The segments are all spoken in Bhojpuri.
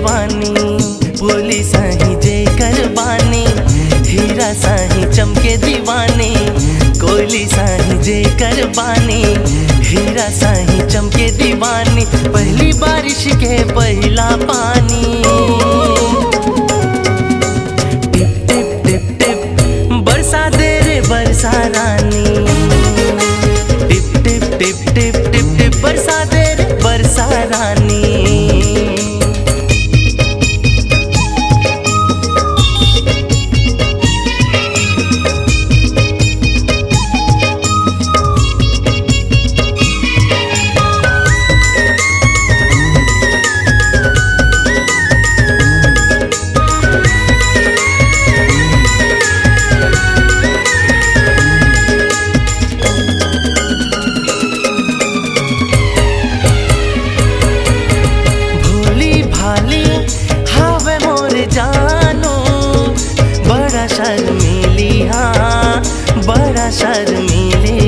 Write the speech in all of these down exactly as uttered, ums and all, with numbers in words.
दीवानी, बोली साही जय कर बानी, हीरा साही चमके दीवानी, कोयली साही जय कर बानी, हीरा साही चमके दीवानी, पहली बारिश के पहला पानी। टिप टिप टिप टिप बरसा दे रे बरसा रानी, टिप टिप टिप टिप टिप टिप बरसा दे रे बरसा रानी। शर्मीली हाँ बड़ा शर्मीली,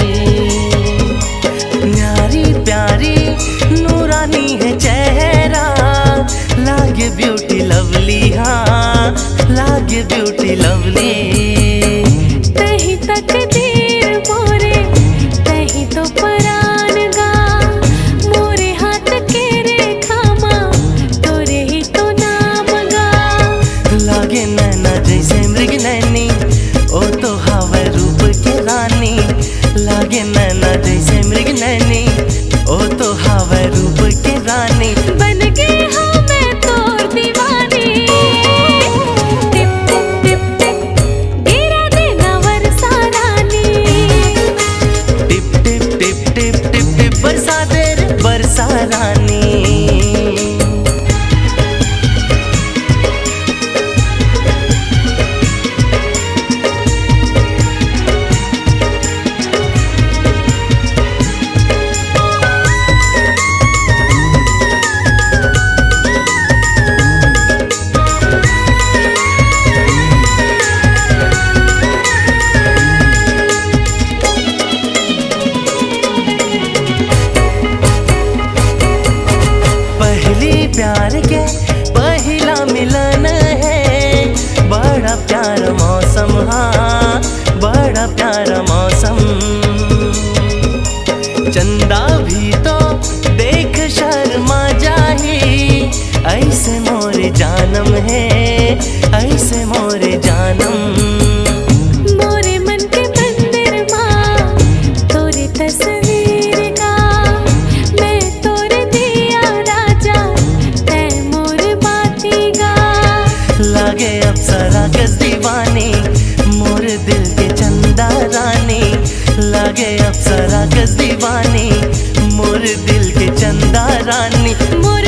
न्यारी प्यारी नूरानी है चेहरा, लागे ब्यूटी लवली हाँ लागे ब्यूटी लवली। कहीं तक देर मोरे कहीं तो परान गा, मोरे हाथ के रेखा माँ तोरे ही तो नाम गा। लागे नैना जैसे मृग नैनी, ओ तो हवा रूप के रानी, लागे नैना जैसे मृग नैनी, ओ तो हवा रूप के रानी। बन गई हाँ मैं तोर दीवानी, टिप टिप टिप टिप गिरा देना बरसा रानी, टिप टिप टिप टिप टिप टिप बरसा दे रे बरसा रानी। प्यार के पहला मिलन है, बड़ा प्यारा मौसम हाँ बड़ा प्यारा मौसम। चंदा भी तो देख शर्मा जाही, ऐसे मोरे जानम है ऐसे मोरे जानम। मोरे मन के मंदिर माँ तोरे तस्वीर का, मैं तोरे दिया राजा तै मोर बाती गा। लागे अप्सरा कस दीवानी, मोर दिल के चंदा रानी, लागे अप्सरा कस दीवानी, मोर दिल के चंदा रानी।